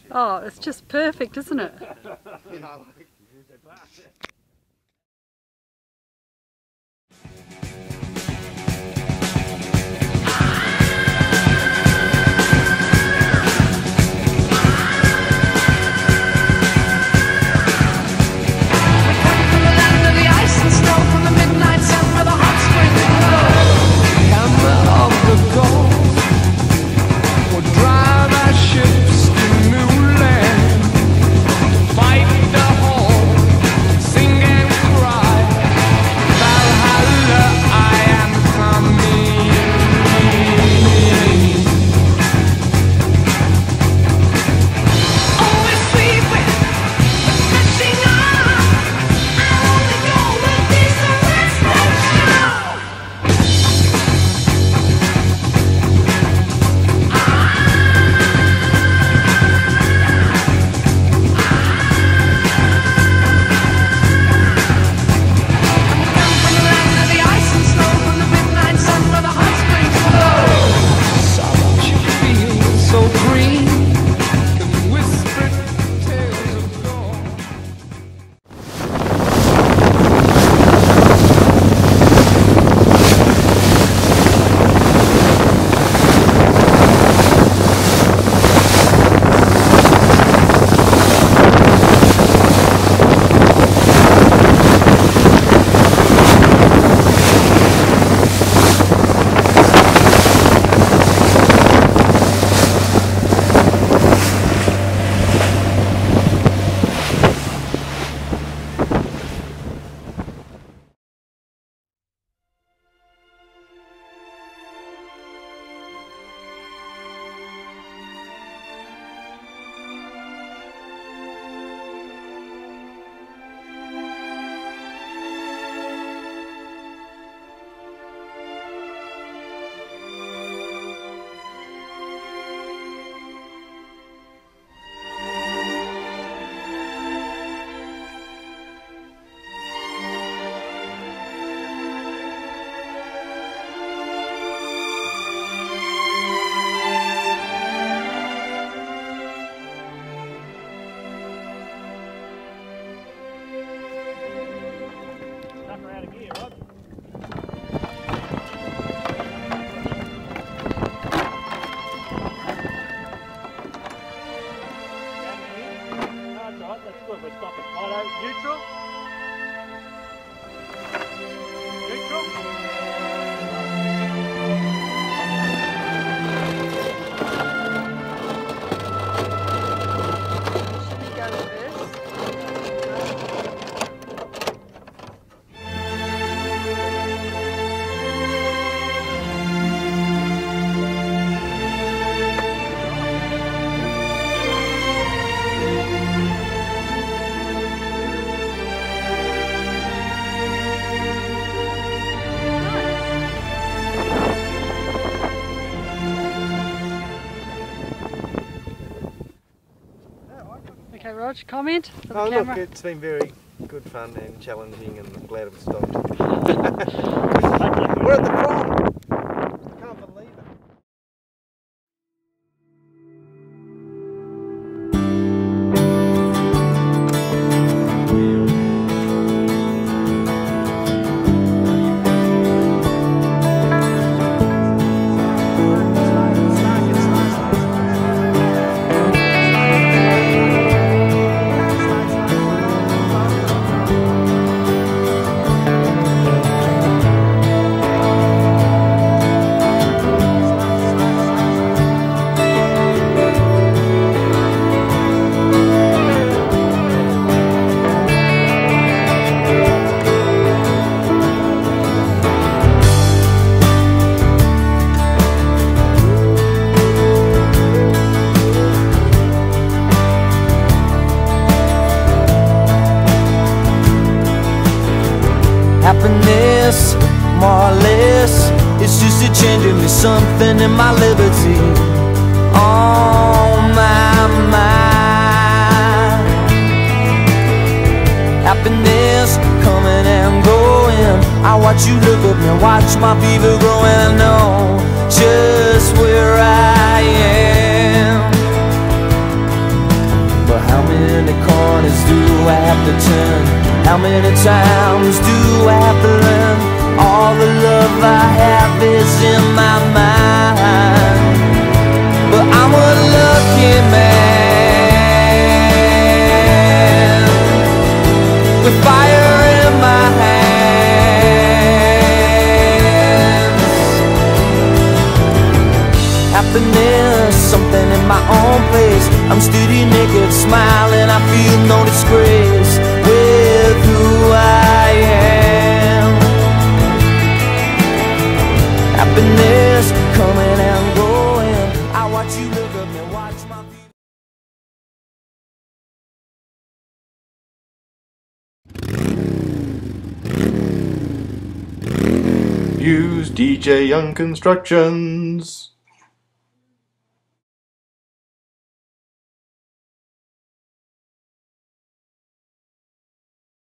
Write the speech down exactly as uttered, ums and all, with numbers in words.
Oh, it's just perfect, isn't it? We stop at auto, neutral. Neutral. Okay, Rog, comment for the oh, camera? Look, it's been very good fun and challenging, and I'm glad it stopped. We're at the prom! I can't believe it. Happiness, more or less, it's just a change in me, something in my liberty on my mind. Happiness coming and going, I watch you look at me, watch my fever growing. I know just where I am. many corners do I have to turn? How many times do I have to learn? All the love I have is in my mind, but I'm a lucky man with fire in my hands. Happiness, something in my own place. I'm steady, naked, smiling, I feel no disgrace with who I am. Happiness coming and going. I watch you look up and watch my Use D J Young Constructions.